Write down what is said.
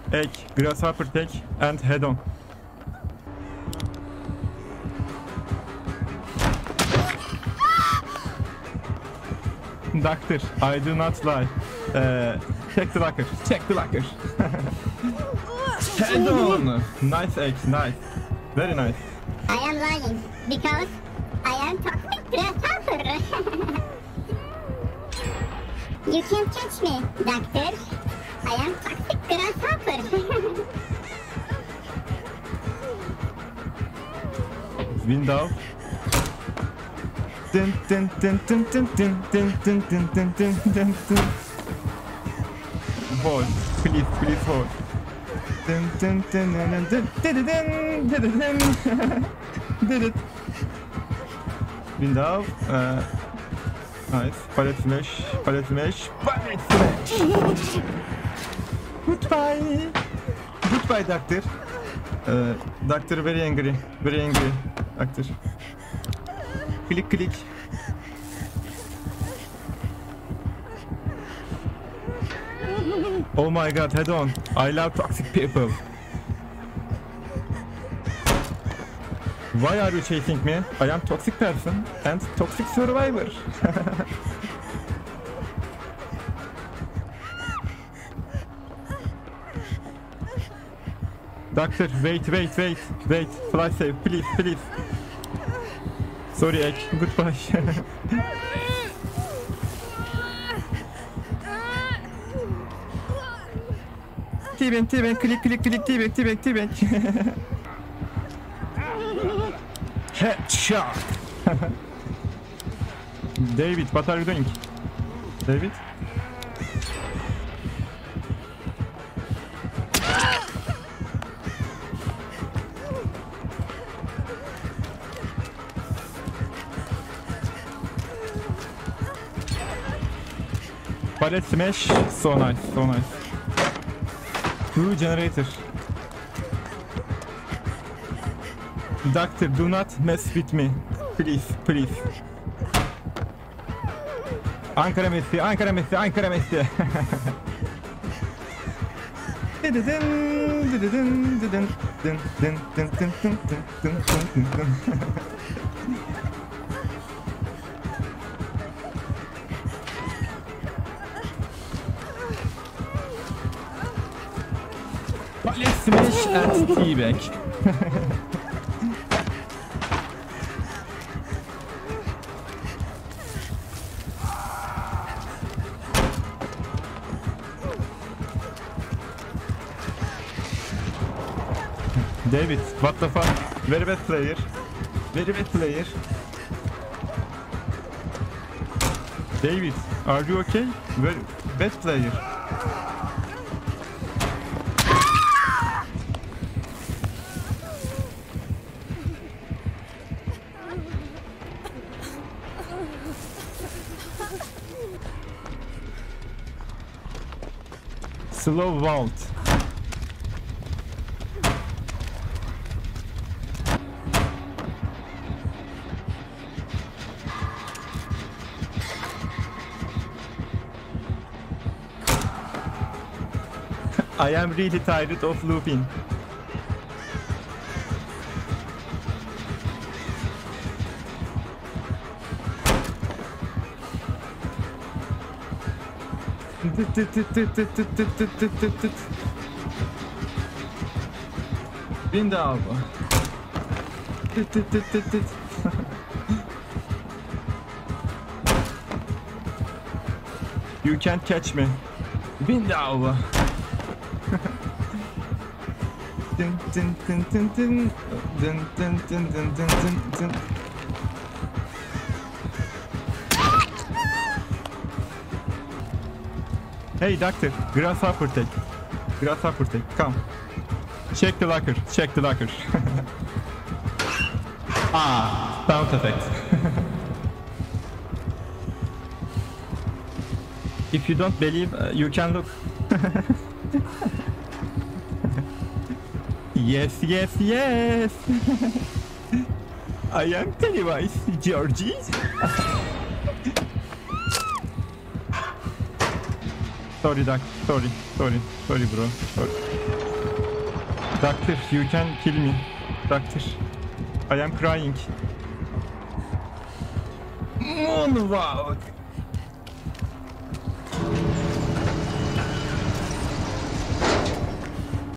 egg, grasshopper take, and head on. Doctor, I do not lie. Check the locker. Check the locker. Head on. Nice eggs, nice. Very nice. I am lying because I am toxic grasshopper. You can't catch me, doctor. I am toxic grasshopper. Window. Dun, dun, dun, dun, dun, dun, dun, dun, dun, dun, dun, dun, dun. Hold, please, please hold. Dun, dun, dun, dun, dun, dun, dun, dun, dun, dun. Did it. Window. Nice. Pallet smash. Pallet smash. Pallet smash. Goodbye. Goodbye, doctor. Doctor very angry. Very angry. Doctor. Click, click. Oh my god, head on. I love toxic people. Why are you chasing me? I am toxic person and toxic survivor. Doctor, wait. Fly safe, please, please. Sorry, egg. Goodbye. T-bank, click, T-bank. Headshot. David, what are you doing? David? Pallet smash, so nice. Two generator. Doctor, do not mess with me. Please. Ankara Messi. Pallet smash and T-bank. David, what the fuck? Very bad player. David, are you okay? Very bad player. Slow vault. I am really tired of looping. Window. You can't catch me. Window. Hey doctor, grasshopper take. Come. Check the locker. Sound effect. If you don't believe, you can look. Yes. I am Pennywise, Georgie. Sorry, doc. Sorry, bro. Sorry. Doctor, you can kill me. Doctor, I am crying. Moonwalk.